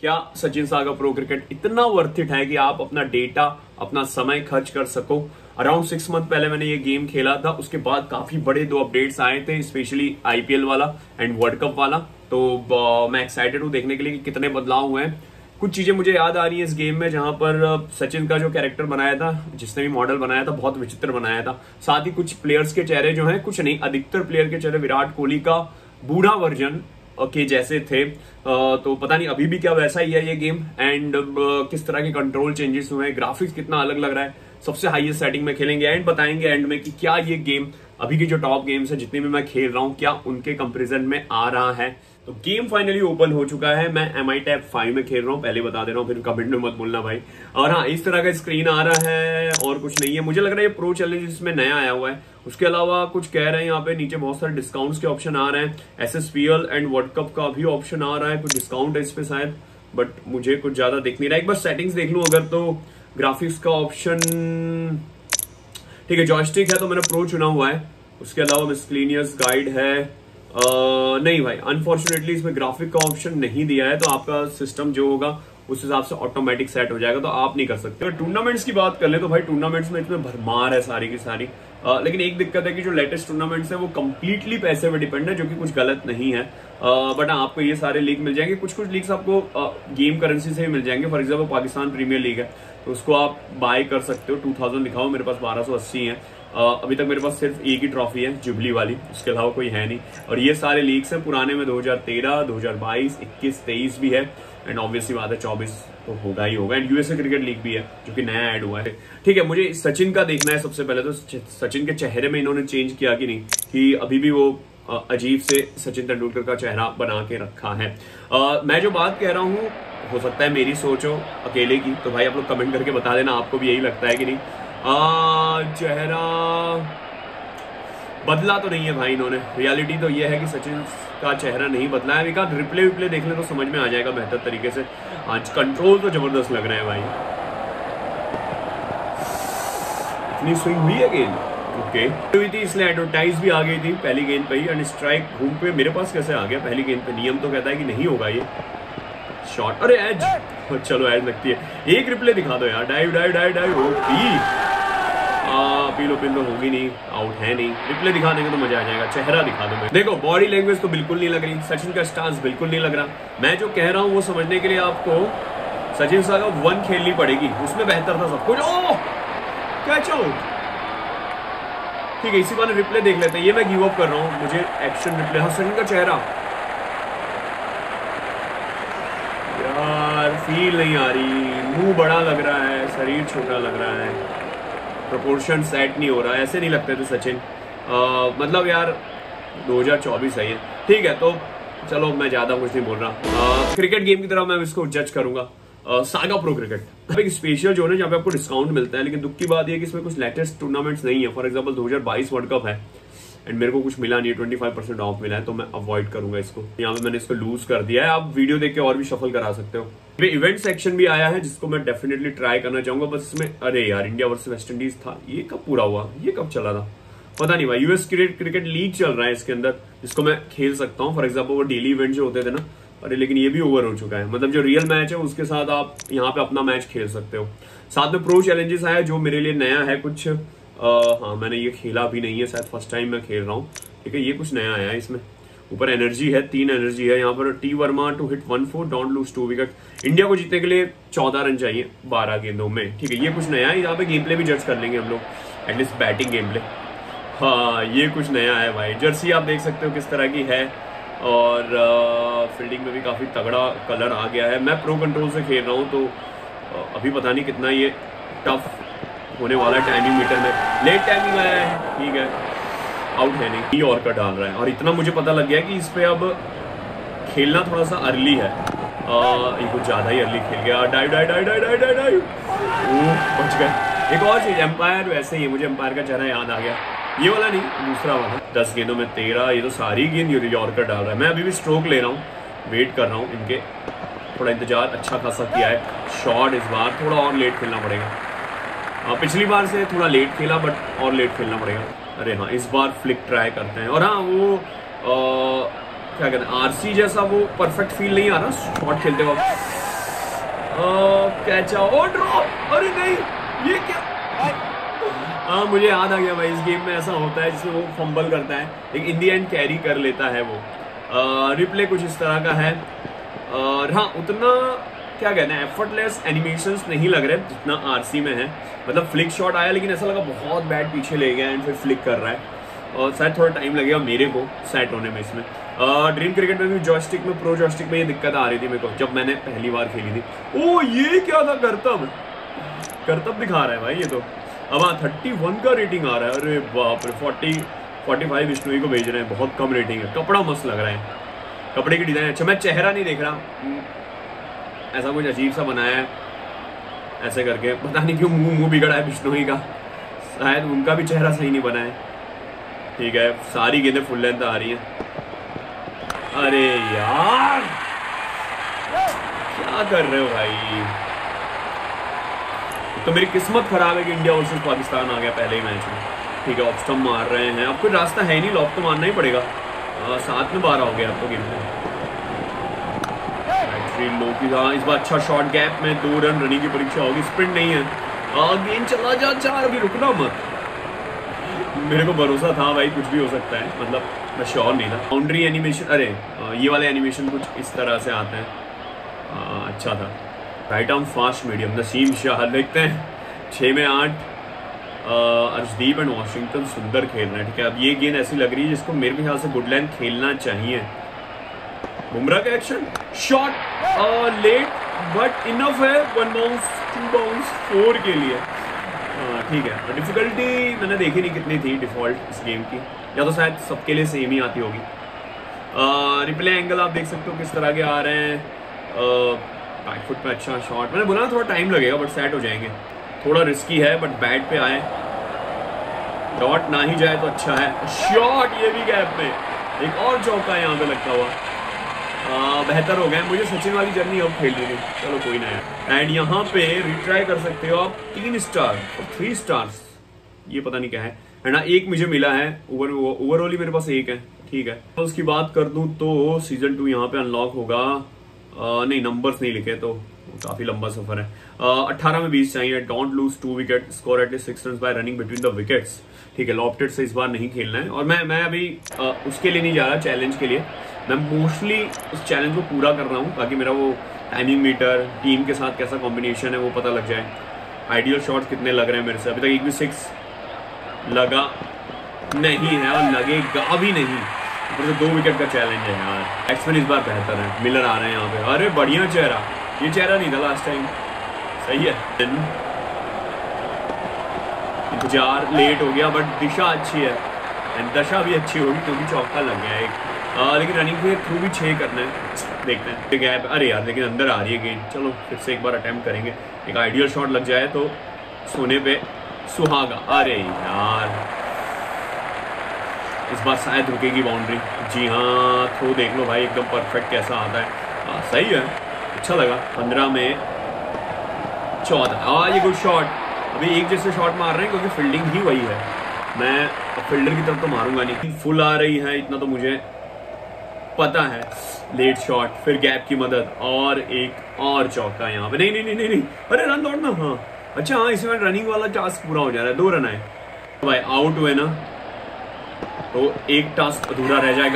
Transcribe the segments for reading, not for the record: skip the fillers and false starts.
क्या Sachin Saga Pro cricket इतना worth it है कि आप अपना डेटा, अपना समय खर्च कर सको। अराउंड 6 मंथ पहले मैंने ये गेम खेला था, उसके बाद काफी बड़े 2 अपडेट्स आए थे, स्पेशली आईपीएल वाला एंड वर्ल्ड कप वाला। तो मैं एक्साइटेड हूँ देखने के लिए कि कितने बदलाव हुए हैं। कुछ चीजें मुझे याद आ रही है इस गेम में, जहां पर सचिन का जो कैरेक्टर बनाया था, जिसने भी मॉडल बनाया था, बहुत विचित्र बनाया था। साथ ही कुछ प्लेयर्स के चेहरे जो हैं, कुछ नहीं, अधिकतर प्लेयर के चेहरे विराट कोहली का बूढ़ा वर्जन के जैसे थे। तो पता नहीं अभी भी क्या वैसा ही है ये गेम, एंड किस तरह के कंट्रोल चेंजेस हुए हैं, ग्राफिक्स कितना अलग लग रहा है। सबसे हाईएस्ट सेटिंग में खेलेंगे एंड बताएंगे एंड में कि क्या ये गेम अभी की जो टॉप गेम्स है, जितनी भी मैं खेल रहा हूं, क्या उनके कंपैरिजन में आ रहा है। तो गेम फाइनली ओपन हो चुका है। मैं MI टैब 5 में खेल रहा हूं, पहले बता दे रहा हूं, फिर कमेंट में मत बोलना भाई। और हाँ, इस तरह का स्क्रीन आ रहा है और कुछ नहीं है। मुझे लग रहा है ये प्रो चैलेंज इसमें नया आया हुआ है। उसके अलावा कुछ कह रहे हैं यहाँ पे नीचे बहुत सारे डिस्काउंट्स के ऑप्शन आ रहे हैं। SSPL एंड वर्ल्ड कप का भी ऑप्शन आ रहा है, कुछ डिस्काउंट है इस पे शायद, बट मुझे कुछ ज्यादा दिख नहीं रहा है। एक बार सेटिंग्स देख लूं अगर, तो ग्राफिक्स का ऑप्शन ठीक है, जॉयस्टिक है तो मैंने प्रो चुना हुआ है। उसके अलावा मिसक्लेनियस गाइड है, नहीं भाई, अनफॉर्चुनेटली इसमें ग्राफिक का ऑप्शन नहीं दिया है, तो आपका सिस्टम जो होगा उस हिसाब से ऑटोमेटिक सेट हो जाएगा, तो आप नहीं कर सकते। अगर टूर्नामेंट्स की बात कर ले तो भाई टूर्नामेंट्स में इसमें भरमार है सारी की सारी। लेकिन एक दिक्कत है कि जो लेटेस्ट टूर्नामेंट्स है वो कंप्लीटली पैसे पे डिपेंड है, जो कि कुछ गलत नहीं है। बट आपको ये सारे लीग मिल जाएंगे, कुछ लीग्स आपको गेम करेंसी से ही मिल जाएंगे। For example Pakistan premier league है, तो उसको आप बाय कर सकते हो। 2000 लिखा हो, मेरे पास 1280 है। अभी तक मेरे पास सिर्फ एक ही ट्रॉफी है, जुबली वाली, उसके अलावा कोई है नहीं। और ये सारे लीग्स हैं पुराने में, 2013, 2022, 21, 23 भी है, एंड ऑब्वियसली बात है 24 तो होगा ही होगा। एंड यूएसए क्रिकेट लीग भी है जो कि नया ऐड हुआ है। ठीक है, मुझे सचिन का देखना है सबसे पहले। तो सचिन के चेहरे में इन्होंने चेंज किया कि नहीं, कि अभी भी वो अजीब से सचिन तेंदुलकर का चेहरा बना के रखा है। मैं जो बात कह रहा हूँ, हो सकता है मेरी सोच हो अकेले की, तो भाई आप लोग कमेंट करके बता देना आपको भी यही लगता है कि नहीं। चेहरा बदला तो नहीं है भाई इन्होंने। रियलिटी तो ये है कि सचिन का चेहरा नहीं बदला है। एक आध रिप्ले देख ले तो समझ में आ जाएगा बेहतर तरीके से। आज कंट्रोल तो जबरदस्त लग रहे हैं भाई। इतनी स्विंग हुई है गेंद, ओके हुई थी, इसलिए एडवर्टाइज भी आ गई थी पहली गेंद पे ही। एंड स्ट्राइक घूम पे मेरे पास कैसे आ गया पहली गेंद पे? नियम तो कहता है कि नहीं होगा ये शॉट। अरे एज, चलो एज लगती है। एक रिप्ले दिखा दो यार, dive dive dive dive. Appeal तो होगी नहीं, आउट है नहीं। रिप्ले दिखा देंगे तो मजा आ जाएगा। चेहरा दिखा दो। देखो बॉडी लैंग्वेज तो बिल्कुल नहीं लग रही, सचिन का स्टांस बिल्कुल नहीं लग रहा। मैं जो कह रहा हूँ वो समझने के लिए आपको सचिन सागा 1 खेलनी पड़ेगी, उसमें बेहतर था सब कुछ। Oh catch out. ठीक है, इसी बार रिप्ले देख लेते हैं। ये मैं गिव अप कर रहा हूँ, मुझे एक्शन रिप्ले। हाँ, सचिन का चेहरा यार फील नहीं आ रही। मुंह बड़ा लग रहा है, शरीर छोटा लग रहा है, प्रोपोर्शन सेट नहीं हो रहा है। ऐसे नहीं लगते थे सचिन। मतलब यार 2024 है ये। ठीक है, तो चलो मैं ज्यादा कुछ नहीं बोल रहा। क्रिकेट गेम की तरह मैं इसको जज करूंगा। सागा प्रो क्रिकेट एक स्पेशल जोन है जहाँ पे आपको डिस्काउंट मिलता है, लेकिन दुख की बात यह है कि इसमें कुछ लेटेस्ट टूर्नामेंट्स नहीं है। फॉर एग्जांपल 2022 वर्ल्ड कप है एंड मेरे को कुछ मिला नहीं है, 25% ऑफ मिला है, तो मैं अवॉइड करूंगा इसको। यहाँ पे मैंने इसको लूज कर दिया है। आप वीडियो देख के और भी शफल करा सकते हो। इवेंट सेक्शन भी आया है जिसको मैं डेफिनेटली ट्राई करना चाहूंगा। बस इसमें अरे यार, इंडिया वर्सेस वेस्ट इंडीज था, ये कब पूरा हुआ, ये कब चला था पता नहीं भाई। यूएस क्रिकेट लीग चल रहा है इसके अंदर, जिसको मैं खेल सकता हूँ। फॉर एग्जाम्पल वो डेली इवेंट जो होते थे ना, अरे लेकिन ये भी ओवर हो चुका है। मतलब जो रियल मैच है उसके साथ आप यहाँ पे अपना मैच खेल सकते हो। साथ में प्रो चैलेंजेस आया जो मेरे लिए नया है कुछ। हाँ, मैंने ये खेला भी नहीं है, शायद फर्स्ट टाइम मैं खेल रहा हूँ। ठीक है, ये कुछ नया आया है इसमें। ऊपर एनर्जी है, 3 एनर्जी है यहाँ पर। T Varma to hit 1-4, don't lose 2 wicket. India को जीतने के लिए 14 रन चाहिए 12 गेंदों में। ठीक है, ये कुछ नया है। यहाँ पे गेम प्ले भी जज कर लेंगे हम लोग, एटलीस्ट बैटिंग गेम प्ले। हाँ, ये कुछ नया है भाई। जर्सी आप देख सकते हो किस तरह की है, और फील्डिंग में भी काफी तगड़ा कलर आ गया है। मैं प्रो कंट्रोल से खेल रहा हूँ, तो अभी पता नहीं कितना ये टफ होने वाला है। टाइमिंग मीटर में लेट टाइमिंग आया है, ठीक है, आउट है नहीं। ये और का डाल रहा है, और इतना मुझे पता लग गया कि इस पे अब खेलना थोड़ा सा अर्ली है। ये कुछ ज्यादा ही अर्ली खेल गया। Dive dive dive dive dive dive dive, बच गए। एक और चीज, एम्पायर वैसे ही है, मुझे एम्पायर का चेहरा याद आ गया। ये वाला नहीं, दूसरा वाला। 10 गेंदों में 13, ये तो सारी गेंद यॉर्कर डाल रहा है। मैं अभी भी स्ट्रोक ले रहा हूँ, वेट कर रहा हूँ इनके। थोड़ा इंतजार अच्छा खासा किया है। शॉट इस बार थोड़ा और लेट खेलना पड़ेगा। पिछली बार से थोड़ा लेट खेला, बट और लेट खेलना पड़ेगा। अरे हाँ, इस बार फ्लिक ट्राई करते हैं। और हाँ, वो क्या कहते हैं, आरसी जैसा वो परफेक्ट फील नहीं आ रहा शॉट खेलते वक्त। कैच और ड्रॉप, अरे नहीं ये क्या। हाँ मुझे याद आ गया भाई, इस गेम में ऐसा होता है जिसमें वो फंबल करता है लेकिन इन दी एंड कैरी कर लेता है वो। रिप्ले कुछ इस तरह का है और हाँ उतना क्या कहना है एफर्टलेस एनिमेशंस नहीं लग रहे जितना आरसी में है। मतलब फ्लिक शॉट आया लेकिन ऐसा लगा बहुत बैट पीछे ले गया एंड फिर फ्लिक कर रहा है और शायद थोड़ा टाइम लगेगा मेरे को सेट होने में इसमें। ड्रीम क्रिकेट में भी जॉयस्टिक में प्रो जॉयस्टिक में ये दिक्कत आ रही थी मेरे को जब मैंने पहली बार खेली थी। ओ ये क्या था, करतब दिखा रहा है भाई ये तो। अब हाँ 31 का रेटिंग आ रहा है, अरे बाप रे 45 विष्णु को भेज रहे हैं, बहुत कम रेटिंग है। कपड़ा मस्त लग रहा है, कपड़े की डिजाइन अच्छा, मैं चेहरा नहीं देख रहा, ऐसा कुछ अजीब सा बनाया है ऐसे करके, पता नहीं क्यों मुंह बिगड़ा है बिश्नोई का, शायद उनका भी चेहरा सही नहीं बना है। ठीक है सारी गेंदें फुल लेंथ आ रही हैं। अरे यार क्या कर रहे हो भाई, तो मेरी किस्मत खराब है कि इंडिया वर्सेस पाकिस्तान आ गया पहले ही मैच में। ठीक है ऑफ स्टंप मार रहे हैं, अब कोई रास्ता है नहीं, लॉक तो मारना ही पड़ेगा। 7 में 12 हो गया अब तो गेम में। लो की इस बार अच्छा शॉट, गैप में 2 रन, रनिंग की परीक्षा होगी, स्प्रिंट नहीं है। गेंद चला जा 4, अभी रुकना मत। मेरे को भरोसा था भाई कुछ भी हो सकता है, मतलब मैं श्योर नहीं था। बाउंड्री एनिमेशन, अरे ये वाले एनिमेशन कुछ इस तरह से आते हैं, अच्छा था। Right arm fast medium, Naseem Shah देखते हैं 6 में 8। अर्शदीप एंड वॉशिंगटन सुंदर खेल रहे हैं। ठीक है अब ये गेंद ऐसी लग रही है जिसको मेरे ख्याल से गुडलैंड खेलना चाहिए। बुमराह का action shot late but enough है, 1 बाउंस 2 बाउंस 4 के लिए। ठीक है डिफिकल्टी मैंने देखी नहीं कितनी थी डिफॉल्ट इस गेम की, या तो शायद सबके लिए सेम ही आती होगी। रिप्ले एंगल आप देख सकते हो किस तरह के आ रहे हैं। बैक फुट पे अच्छा शॉट, मैंने बोला थोड़ा टाइम लगेगा बट सेट हो जाएंगे। थोड़ा रिस्की है बट बैट पे आए, डॉट ना ही जाए तो अच्छा है। शॉट ये भी गैप में, एक और चौका है यहाँ पे लगता हुआ। बेहतर हो गया, मुझे सचिन वाली जर्नी अब खेलनी थी, चलो कोई ना है। एंड यहाँ पे रिट्राई कर सकते हो आप 3 स्टार और 3 स्टार्स, ये पता नहीं क्या है। एंड एक मुझे मिला है ओवरऑल ही मेरे पास 1 है। ठीक है तो उसकी बात कर दूं तो सीजन 2 यहाँ पे अनलॉक होगा, नहीं नंबर्स नहीं लिखे तो काफी लंबा सफर है। 18 में 20 चाहिए। Don't lose 2 wicket, score at least 6 run by running between the wickets. ठीक है लॉफ्टेड से इस बार नहीं खेलना है और मैं अभी उसके लिए नहीं जा रहा, चैलेंज के लिए। मैं मोस्टली उस चैलेंज को पूरा कर रहा हूँ ताकि मेरा वो टाइमिंग मीटर, टीम के साथ कैसा कॉम्बिनेशन है वो पता लग जाए। आइडियल शॉट्स कितने लग रहे हैं मेरे से, अभी तक एक भी 6 लगा नहीं है और लगेगा भी नहीं। तो 2 विकेट का चैलेंज है यार। बैट्समैन इस बार बेहतर है, मिलर आ रहे हैं यहाँ पे, अरे बढ़िया चेहरा, ये चेहरा नहीं था लास्ट टाइम, सही है। इंतजार लेट हो गया बट दिशा अच्छी है एंड दशा भी अच्छी होगी क्योंकि चौका लग गया एक। लेकिन रनिंग के थ्रू भी 6 करना है, देखते हैं गैप। अरे यार लेकिन अंदर आ रही है गेंद, चलो फिर से एक बार अटेम्प्ट करेंगे। एक आइडियल शॉट लग जाए तो सोने पे सुहागा। अरे यार इस बार शायद रुकेगी बाउंड्री। जी हाँ थ्रो देख लो भाई एकदम परफेक्ट कैसा आता है। सही है अच्छा लगा। 15 में 14, ये गुड शॉट। अभी एक जैसे शॉट मार रहे हैं क्योंकि फील्डिंग ही वही है, मैं फील्डर की तरफ तो मारूंगा नहीं। फुल आ रही है इतना तो मुझे पता है। लेट शॉट, फिर गैप की मदद और एक और चौका यहाँ पे। नहीं नहीं नहीं नहीं, नहीं। अरे रन दौड़ना, हाँ अच्छा हाँ इसमें रनिंग वाला टास्क पूरा हो जा रहा है। 2 रन आए भाई, आउट हुए ना तो एक टास्क अधूरा रह जाएगा।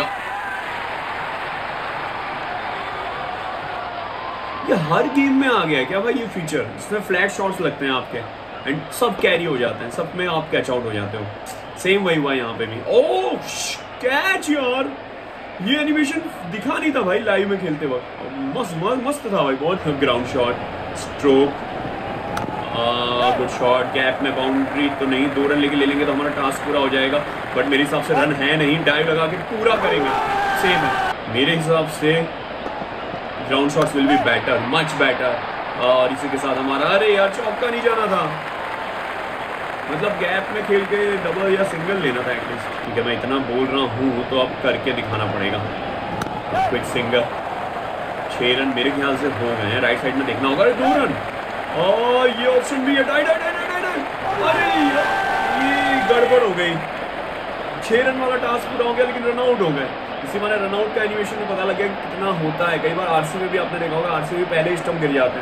ये हर गेम में आ गया है क्या भाई ये फीचर, इसमें फ्लैट शॉट्स लगते हैं आपके एंड सब कैरी हो जाते हैं, सब में आप कैच आउट हो जाते हो। सेम वही हुआ यहाँ पे भी। ओह कैच यार, ये एनिमेशन दिखा नहीं था भाई लाइव में खेलते वक्त, मस्त था भाई बहुत। Ground shot, stroke, good shot, gap में बाउंड्री तो नहीं। 2 रन लेके ले लेंगे तो हमारा टास्क पूरा हो जाएगा बट मेरे हिसाब से रन है नहीं, डाइव लगा के पूरा करेंगे। सेम है मेरे हिसाब से, ground shots will be better, much better. और इसी के साथ हमारा, अरे यार चौका नहीं जाना था, मतलब गैप में खेल के डबल या सिंगल लेना था एटलीस्ट। ठीक है मैं इतना बोल रहा हूँ तो अब करके दिखाना पड़ेगा। क्विक सिंगल, 6 रन मेरे ख्याल से हो गए हैं। राइट साइड में देखना होगा। 2 रन और ये ऑप्शन भी है। अरे ये गड़बड़ हो गई, 6 रन वाला टास्क पूरा हो गया लेकिन रन आउट हो गए। इसी माने रन आउट का एनिमेशन में पता लग गया कि कितना होता है। कई बार आरसी में भी आपने देखा होगा, आरसी में पहले ही स्टंप गिर जाते हैं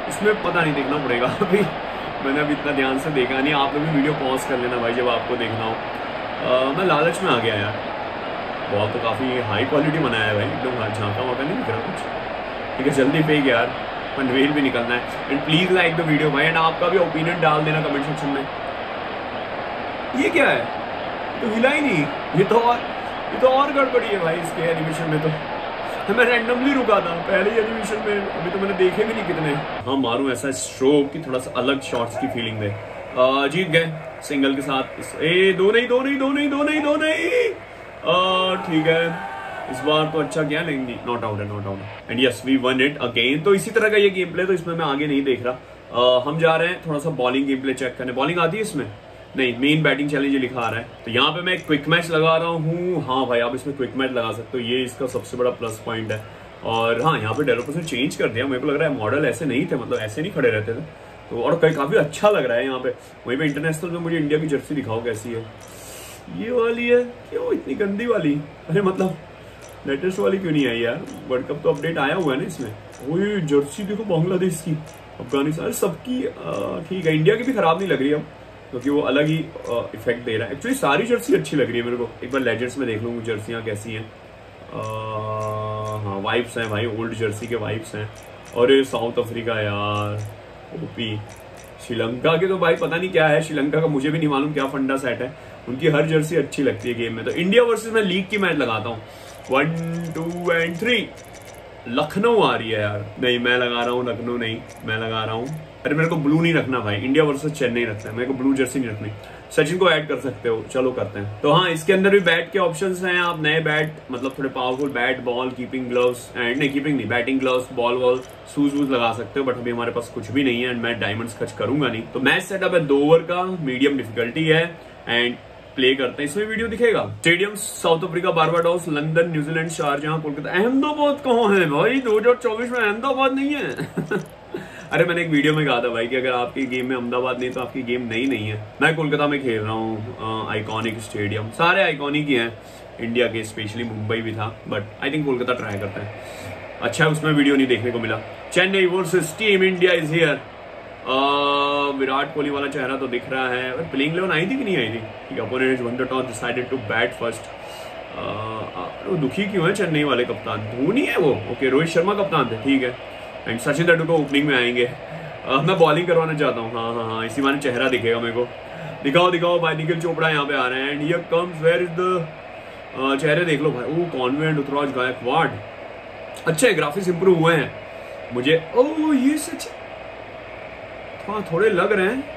इसमें पता नहीं, देखना पड़ेगा अभी। मैंने अभी इतना ध्यान से देखा नहीं। आप लोग भी वीडियो पॉज कर लेना भाई जब आपको देखना हो। मैं लालच में आ गया यार। बॉल तो काफ़ी हाई क्वालिटी बनाया है भाई, एकदम झांका वाका नहीं दिख रहा कुछ। ठीक है, जल्दी फेंक यार, पनवेल भी निकलना है। And please like the video भाई, एंड आपका भी ओपिनियन डाल देना कमेंट सेक्शन में। ये क्या है, तो हिला ही नहीं। ये तो और गड़बड़ी है भाई इसके एनिमेशन में। तो मैं रैंडमली रुका था पहले ही एनिमेशन में, अभी तो मैंने देखे भी नहीं कितने। हाँ, मारूं ऐसा स्ट्रोक की थोड़ा सा अलग शॉट्स की फीलिंग दे। जीत गए सिंगल के साथ। दो नहीं। ठीक है, इस बार तो अच्छा किया, लेकिन नॉट आउट है। And yes, we won it again. तो इसी तरह का ये गेम प्ले, तो इसमें मैं आगे नहीं देख रहा। हम जा रहे हैं थोड़ा सा बॉलिंग गेम प्ले चेक करने। बॉलिंग आती है इसमें? नहीं, मेन बैटिंग चैलेंज लिखा आ रहा है। तो यहाँ पे मैं क्विक मैच लगा रहा हूँ। हाँ भाई, आप इसमें क्विक मैच लगा सकते हो, ये इसका सबसे बड़ा प्लस पॉइंट है। और हाँ, यहाँ पे डेवलपर्स ने चेंज कर दिया। मेरे को लग रहा है मॉडल ऐसे नहीं थे, मतलब ऐसे नहीं खड़े रहते थे। तो और काफी अच्छा लग रहा है यहाँ पे। वहीं पे इंटरनेशनल में मुझे इंडिया की जर्सी दिखाओ कैसी है। ये वाली है, क्यों इतनी गंदी वाली? अरे मतलब लेटेस्ट वाली क्यों नहीं आई यार? वर्ल्ड कप तो अपडेट आया हुआ है ना इसमें। वही जर्सी देखो बांग्लादेश की, अफगानिस्तान, सबकी ठीक है। इंडिया की भी खराब नहीं लग रही अब, क्योंकि वो अलग ही इफेक्ट दे रहा है। एक्चुअली सारी जर्सी अच्छी लग रही है मेरे को। एक बार लेजेंड्स में देख लूँ जर्सियाँ कैसी हैं। हाँ, वाइब्स हैं भाई, ओल्ड जर्सी के वाइब्स हैं। और साउथ अफ्रीका यार, ओपी। श्रीलंका के तो भाई पता नहीं क्या है, श्रीलंका का मुझे भी नहीं मालूम क्या फंडा सेट है। उनकी हर जर्सी अच्छी लगती है गेम में। तो इंडिया वर्सेस मैं लीग की मैच लगाता हूँ। 1 2 एंड 3। लखनऊ आ रही है यार। नहीं, मैं लगा रहा हूँ लखनऊ, नहीं मैं लगा रहा हूँ। अरे मेरे को ब्लू नहीं रखना भाई, इंडिया वर्सेस चेन्नई रखना है मेरे को, ब्लू जर्सी नहीं रखनी। सचिन को ऐड कर सकते हो, चलो करते हैं। तो हाँ, इसके अंदर भी बैट के ऑप्शंस हैं। आप नए बैट, मतलब थोड़े powerful bat, ball, keeping gloves, and नहीं कीपिंग नहीं, बैटिंग ग्लव्स, बॉल, शूज वूज लगा सकते हो। बट अभी हमारे पास कुछ भी नहीं है, एंड मैं डायमंड्स खर्च करूंगा नहीं। तो मैच सेटअप है 2 ओवर का, मीडियम डिफिकल्टी है, एंड प्ले करते हैं। इसमें वीडियो दिखेगा। Stadium South Africa, Barbados, London, New Zealand, Sharjah, Kolkata. Ahmedabad कहाँ है भाई? 2024 में अहमदाबाद नहीं है। अरे मैंने एक वीडियो में कहा था भाई कि अगर आपकी गेम में अहमदाबाद नहीं तो आपकी गेम नहीं है। मैं कोलकाता में खेल रहा हूँ, आइकॉनिक स्टेडियम। सारे आइकॉनिक ही हैं इंडिया के, स्पेशली मुंबई भी था, but I think Kolkata try करते हैं। अच्छा, उसमें वीडियो नहीं देखने को मिला। Chennai versus team India is here. Virat Kohli वाला चेहरा तो दिख रहा है। प्लेइंग 11 आई थी कि नहीं आई थी? ठीक है, opponent won the toss decided to bat first. दुखी क्यों है चेन्नई वाले कप्तान? धोनी है वो, ओके, रोहित शर्मा कप्तान थे, ठीक है। एंड सचिन तेंदुलकर ओपनिंग में आएंगे। मैं बॉलिंग करवाना चाहता हूँ। हाँ, इसी माने चेहरा दिखेगा मेरे को। दिखाओ भाई, निखिल चोपड़ा यहाँ पे आ रहे हैं। And here comes, where is the चेहरे देख लो भाई। ओ कॉन्वेंट, ऋतुराज गायकवाड़। अच्छे ग्राफिक्स इंप्रूव हुए हैं मुझे। ओ ये सच, हाँ थोड़े लग रहे हैं।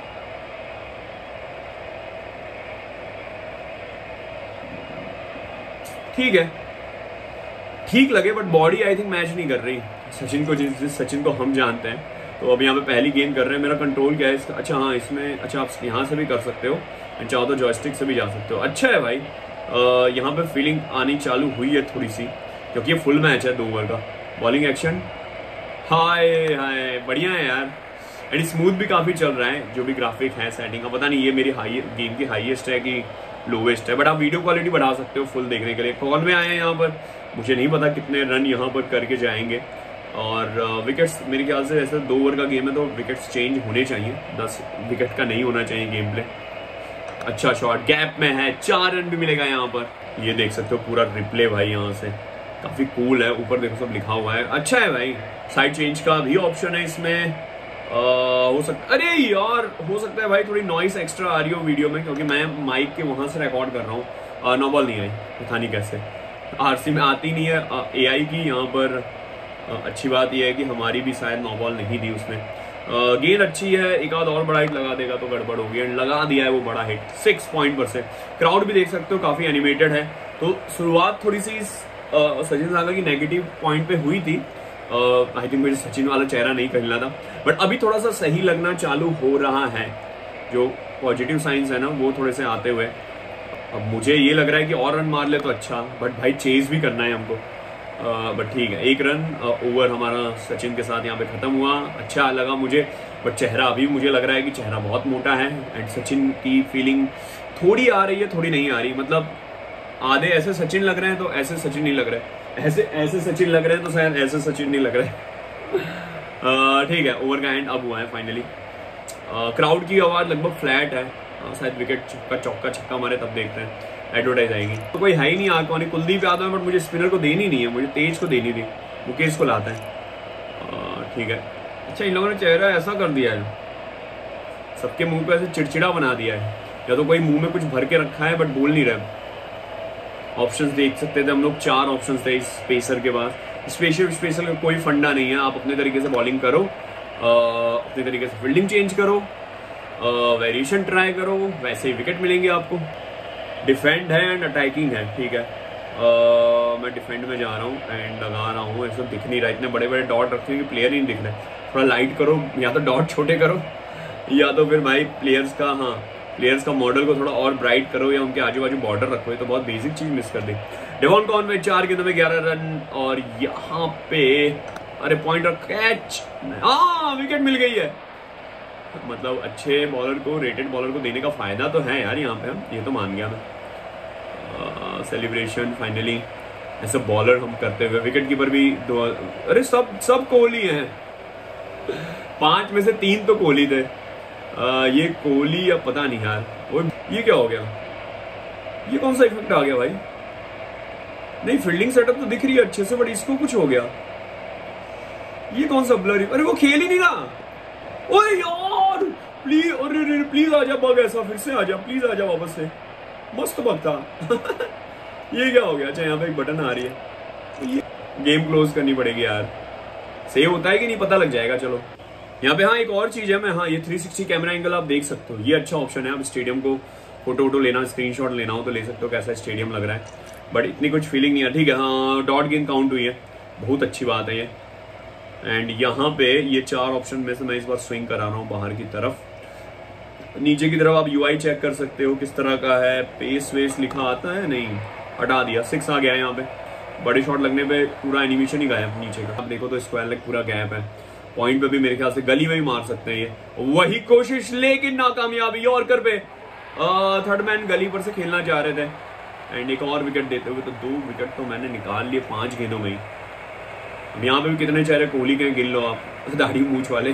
ठीक है, ठीक लगे, but body I think match नहीं कर रही सचिन को, जिस सचिन को हम जानते हैं। तो अब यहाँ पे पहली गेंद कर रहे हैं। मेरा कंट्रोल क्या है इसका? अच्छा हाँ, इसमें अच्छा आप यहाँ से भी कर सकते हो, चाहो तो जॉयस्टिक से भी जा सकते हो। अच्छा है भाई, यहाँ पे फीलिंग आनी चालू हुई है थोड़ी सी, क्योंकि ये फुल मैच है 2 ओवर का। बॉलिंग एक्शन, हाय बढ़िया है यार। एंड स्मूथ भी काफी चल रहा है। जो भी ग्राफिक है, सेटिंग का पता नहीं, ये मेरी गेम की हाईएस्ट है कि लोवेस्ट है, बट आप वीडियो क्वालिटी बढ़ा सकते हो फुल देखने के लिए। कॉल में आए हैं यहाँ पर, मुझे नहीं पता कितने रन यहाँ पर करके जाएंगे। और विकेट्स मेरे ख्याल से ऐसे 2 ओवर का गेम है तो विकेट्स चेंज होने चाहिए, 10 विकेट का नहीं होना चाहिए गेम प्ले। अच्छा शॉट, गैप में है, 4 रन भी मिलेगा यहाँ पर। ये देख सकते हो पूरा रिप्ले भाई, यहाँ से काफी कूल है। ऊपर देखो सब लिखा हुआ है, अच्छा है भाई। साइड चेंज का भी ऑप्शन है इसमें। हो सकता, अरे यार हो सकता है भाई थोड़ी नॉइस एक्स्ट्रा आ रही हो वीडियो में, क्योंकि मैं माइक के वहां से रिकॉर्ड कर रहा हूँ। नो बॉल नहीं आई, पता नहीं कैसे। आरसी में आती नहीं है एआई की यहाँ पर। अच्छी बात यह है कि हमारी भी शायद नो बॉल नहीं दी उसने। गेंद अच्छी है, एक आध और बड़ा हिट लगा देगा तो गड़बड़ होगी। एंड लगा दिया है वो बड़ा हिट, 6 पॉइंट पर से। क्राउड भी देख सकते हो काफी एनिमेटेड है। तो शुरुआत थोड़ी सी सचिन सागर की नेगेटिव पॉइंट पे हुई थी। आई थिंक मुझे सचिन वाला चेहरा नहीं कहना था, बट अभी थोड़ा सा सही लगना चालू हो रहा है। जो पॉजिटिव साइंस है ना वो थोड़े से आते हुए। अब मुझे ये लग रहा है कि और रन मार ले तो अच्छा, बट भाई चेज भी करना है हमको। बट ठीक है, 1 रन ओवर हमारा सचिन के साथ यहाँ पे खत्म हुआ। अच्छा लगा मुझे, बट चेहरा अभी मुझे लग रहा है कि चेहरा बहुत मोटा है। एंड सचिन की फीलिंग थोड़ी आ रही है, थोड़ी नहीं आ रही। मतलब आधे ऐसे सचिन लग रहे हैं तो ऐसे सचिन नहीं लग रहे, ऐसे सचिन लग रहे हैं तो शायद ऐसे सचिन नहीं लग रहे। ठीक है, ओवर का एंड अब हुआ है फाइनली। क्राउड की आवाज लगभग फ्लैट है, शायद विकेट का चौका छक्का मारे तब देखते हैं, एडवर्टाइज आएगी। तो कोई है ही नहीं आंखों वाली, कुलदीप यादव है, बट मुझे स्पिनर को देनी नहीं है, मुझे तेज को देनी थी, मुकेश को लाता है। ठीक है, अच्छा इन लोगों ने चेहरा ऐसा कर दिया है, सबके मुंह पे ऐसे चिड़चिड़ा बना दिया है, या तो कोई मुंह में कुछ भर के रखा है बट बोल नहीं रहे। ऑप्शंस देख सकते थे हम लोग, 4 ऑप्शंस थे इस पेसर के पास। स्पेशल का कोई फंडा नहीं है, आप अपने तरीके से बॉलिंग करो, अपने तरीके से फील्डिंग चेंज करो, वेरिएशन ट्राई करो, वैसे ही विकेट मिलेंगे आपको। डिफेंड है एंड अटैकिंग है, ठीक है। मैं डिफेंड में जा रहा हूँ एंड लगा रहा हूँ, ऐसा दिख नहीं रहा, इतने बड़े बड़े डॉट रखे हैं कि प्लेयर ही नहीं दिख रहे। थोड़ा लाइट करो, या तो डॉट छोटे करो, या तो फिर भाई प्लेयर्स का मॉडल को थोड़ा और ब्राइट करो, या उनके आजू बाजू बॉर्डर रखो। ये तो बहुत बेसिक चीज मिस कर दी। डेवॉन कॉनवे 4 गेंदों में 11 रन, और यहाँ पे अरे पॉइंट और कैच, विकेट मिल गई है। मतलब अच्छे बॉलर को, रेटेड बॉलर को देने का फायदा तो है यार यहाँ पे, हम ये तो मान गया मैं। सेलिब्रेशन फाइनली ऐसा बॉलर हम करते हुए, विकेट कीपर भी 2, अरे सब कोहली हैं, 5 में से 3 तो कोहली थे। ये कोहली या पता नहीं यार, वो ये क्या हो गया, ये कौन सा इफेक्ट आ गया भाई? नहीं, फील्डिंग सेटअप तो दिख रही है अच्छे से, बट इसको कुछ हो गया। ये कौन सा ब्लर, अरे वो खेल ही नहीं रहा। ओए यार प्लीज, अरे प्लीज आजा बग, ऐसा फिर से आजा, प्लीज आजा वापस से, मस्त बग था। ये क्या हो गया? अच्छा यहाँ पे एक बटन आ रही है, ये गेम क्लोज करनी पड़ेगी यार। सेव होता है कि नहीं पता लग जाएगा। चलो यहाँ पे एक और चीज है, मैं ये 360 कैमरा एंगल आप देख सकते हो, ये अच्छा ऑप्शन है। आप स्टेडियम को फोटो लेना, स्क्रीनशॉट लेना हो तो ले सकते हो, कैसा स्टेडियम लग रहा है, बट इतनी कुछ फीलिंग नहीं है। ठीक है, डॉट गेंद काउंट हुई है, बहुत अच्छी बात है ये। एंड यहाँ पे ये 4 ऑप्शन में से मैं इस बार स्विंग करा रहा हूँ बाहर की तरफ। नीचे की तरफ आप यूआई चेक कर सकते हो किस तरह का है, पेस वेस लिखा आता है, नहीं हटा दिया, 6 आ गया है यहाँ पे। बड़े शॉट लगने पे पूरा एनिमेशन ही गायब नीचे का, आप देखो तो स्क्वायर लेग पूरा गैप है। पॉइंट पे भी मेरे ख्याल से गली में ही मार सकते हैं ये, वही कोशिश लेकिन नाकामयाबी। यॉर्कर पे थर्ड मैन गली पर से खेलना चाह रहे थे, एंड एक और विकेट देते हुए तो 2 विकेट तो मैंने निकाल लिए 5 गेंदों में ही। अब यहाँ पे भी कितने चेहरे कोहली के गिन लो आप, दाढ़ी मूछ वाले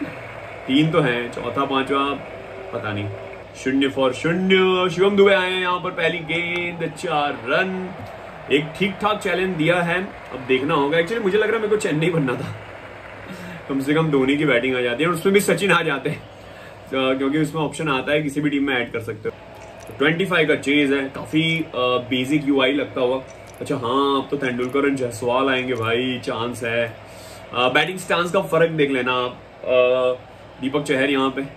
3 तो हैं, चौथा 5वां पता नहीं। 0 फॉर 0, शिवम दुबे आए हैं यहाँ पर, पहली गेंद 4 रन। एक ठीक ठाक चैलेंज दिया है, अब देखना होगा। एक्चुअली मुझे लग रहा है मेरे को चेन्नई बनना था, कम से कम धोनी की बैटिंग आ जाती है, और उसमें भी सचिन आ जाते हैं, क्योंकि उसमें ऑप्शन आता है किसी भी टीम में ऐड कर सकते हो। 25 का चेज है, काफी बेसिक यूआई लगता हुआ। अच्छा हाँ, अब तो तेंदुलकर और जायसवाल आएंगे भाई, चांस है। बैटिंग स्टांस का फर्क देख लेना आप। दीपक चहर यहाँ पे,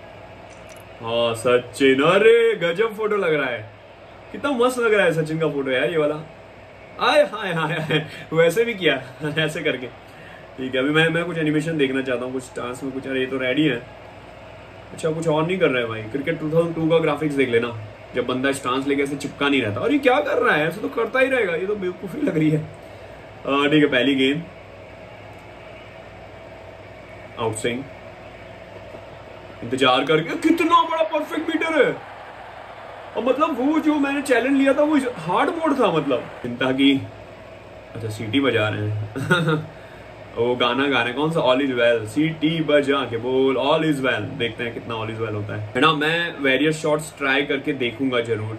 हाँ सचिन, अरे गजब फोटो लग रहा है, कितना मस्त लग रहा है सचिन का फोटो यार ये वाला। आए हाय हाय, वैसे भी किया ऐसे करके। ठीक है, अभी मैं कुछ एनिमेशन देखना चाहता हूँ, कुछ स्टांस में कुछ। अरे ये तो रेडी है, अच्छा कुछ और नहीं कर रहा है भाई। क्रिकेट 2002 का ग्राफिक्स देख लेना, जब बंदा स्टांस लेके ऐसे चिपका नहीं रहता। और ये क्या कर रहा है, ऐसे तो करता ही रहेगा, ये तो बेवकूफी लग रही है। ठीक है, पहली गेंद आउट स्विंग, इंतजार करके, कितना बड़ा परफेक्ट मीटर है। और मतलब वो जो मैंने चैलेंज लिया था वो हार्ड मोड था, मतलब चिंता की। अच्छा सीटी बजा रहे हैं वो गाना गा रहे हैं, कौन सा, ऑल इज वेल, सीटी बजा के बोल ऑल इज वेल। देखते हैं कितना ऑल इज वेल होता है ना। मैं वेरियस शॉट्स ट्राई करके देखूंगा जरूर।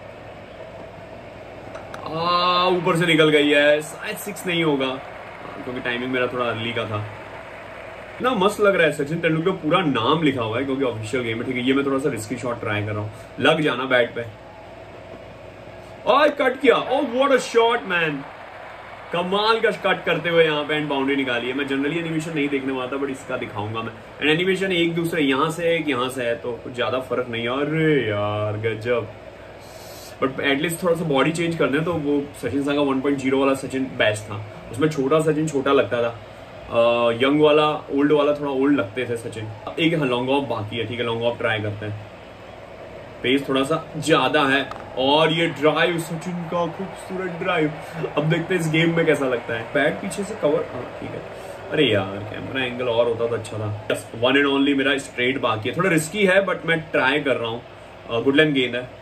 ऊपर से निकल गई है, शायद 6 नहीं होगा क्योंकि टाइमिंग मेरा थोड़ा अर्ली का था। ना मस्त लग रहा है, सचिन तेंदुलकर पूरा नाम लिखा हुआ है क्योंकि ऑफिशियल गेम है। ठीक है, ये मैं थोड़ा सा रिस्की शॉट ट्राई कर रहा हूँ, लग जाना बैट पे। और कट किया, oh what a shot man, कमाल का कट करते हुए यहाँ पे एंड बाउंड्री निकाली है। मैं जनरली एनिमेशन नहीं देखने वाला था, बट इसका दिखाऊंगा मैं। एंड एनिमेशन एक दूसरे, यहाँ से एक यहाँ से है, तो कुछ ज्यादा फर्क नहीं है। अरे यार गजब, बट एटलीस्ट थोड़ा सा बॉडी चेंज कर दें तो वो सचिन सा का 1.0 वाला सचिन बेस्ट था। उसमें छोटा सचिन छोटा लगता था, यंग वाला ओल्ड वाला थोड़ा ओल्ड लगते थे सचिन। एक लॉन्ग ऑफ बाकी है, ठीक है लॉन्ग ऑफ ट्राई करते हैं। पेस थोड़ा सा ज्यादा है, और ये ड्राइव सचिन का खूबसूरत ड्राइव। अब देखते हैं इस गेम में कैसा लगता है। बैट पीछे से कवर, हाँ ठीक है। अरे यार कैमरा एंगल और होता तो अच्छा था। 1 एंड ओनली मेरा स्ट्रेट बाकी है, थोड़ा रिस्की है बट मैं ट्राई कर रहा हूँ। गुडलैंड गेंद है,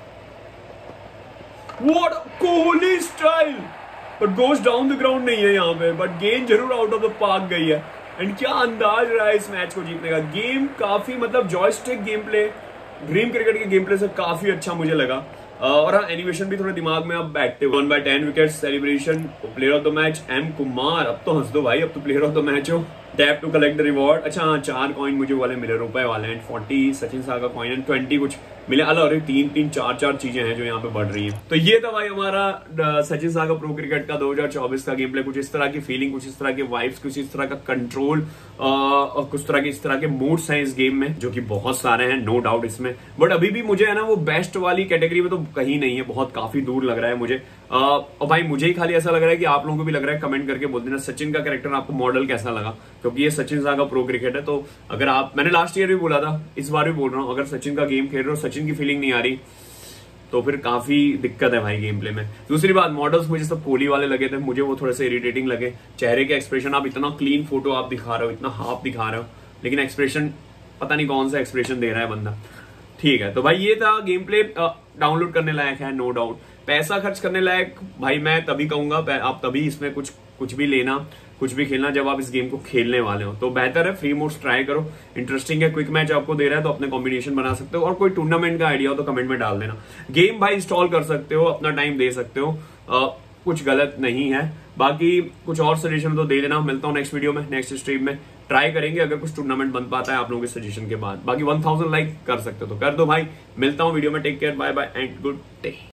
what Kohli style, but goes down the ground नहीं है यहाँ पे, बट गेंद जरूर आउट ऑफ द पार्क गई है। एंड क्या अंदाज रहा है इस मैच को जीतने का। गेम काफी मतलब joystick game play dream cricket के गेम प्ले से काफी अच्छा मुझे लगा। और हाँ, एनिमेशन भी थोड़ा दिमाग में अब बैठते हुए 1/10 wicket celebration, player of the match M Kumar. अब तो हंस दो भाई, अब तो प्लेयर ऑफ द मैच हो। Tap to collect the reward. अच्छा हाँ, 4 कॉइन मुझे वाले मिले, रुपए वाले and 40 Sachin Sagar coin and 20 कुछ मिले। अरे 3-4 चीजें हैं जो यहाँ पे बढ़ रही है। तो ये था भाई हमारा सचिन सागर प्रो क्रिकेट का 2024 का गेम प्ले। कुछ इस तरह की फीलिंग, कुछ इस तरह के वाइब्स, कुछ इस तरह का कंट्रोल और कुछ तरह के इस तरह के मूड्स हैं इस गेम में, जो कि बहुत सारे हैं नो डाउट इसमें। बट अभी भी मुझे है ना वो बेस्ट वाली कैटेगरी में तो कहीं नहीं है, बहुत काफी दूर लग रहा है मुझे। और भाई मुझे ही खाली ऐसा लग रहा है कि आप लोगों को भी लग रहा है, कमेंट करके बोल देना सचिन का कैरेक्टर आपको मॉडल कैसा लगा, क्योंकि ये सचिन सागर प्रो क्रिकेट है। तो अगर आप, मैंने लास्ट ईयर भी बोला था, इस बार भी बोल रहा हूं, अगर सचिन का गेम खेल रहे हो, सचिन की फीलिंग नहीं आ रही तो फिर काफी दिक्कत है भाई गेम प्ले में। दूसरी बात, मॉडल्स मुझे सब पोली वाले लगे थे, मुझे वो थोड़े से इरिटेटिंग लगे। चेहरे के एक्सप्रेशन, आप इतना क्लीन फोटो आप दिखा रहे हो, इतना हाफ दिखा रहे हो, लेकिन एक्सप्रेशन पता नहीं कौन सा एक्सप्रेशन दे रहा है बंदा। ठीक है, तो भाई ये था गेम प्ले। डाउनलोड करने लायक है नो डाउट। पैसा खर्च करने लायक भाई मैं तभी कहूंगा, आप तभी इसमें कुछ भी लेना, कुछ भी खेलना जब आप इस गेम को खेलने वाले हो। तो बेहतर है फ्री मोड्स ट्राई करो, इंटरेस्टिंग है। क्विक मैच आपको दे रहा है तो अपने कॉम्बिनेशन बना सकते हो, और कोई टूर्नामेंट का आइडिया हो तो कमेंट में डाल देना। गेम भाई इंस्टॉल कर सकते हो, अपना टाइम दे सकते हो, कुछ गलत नहीं है। बाकी कुछ और सजेशन तो दे देना। मिलता हूँ नेक्स्ट वीडियो में, नेक्स्ट स्ट्रीम में। ट्राई करेंगे अगर कुछ टूर्नामेंट बन पाता है आप लोगों के सजेशन के बाद। बाकी 1000 लाइक कर सकते हो तो कर दो भाई। मिलता हूँ वीडियो में, take care, bye bye and good day.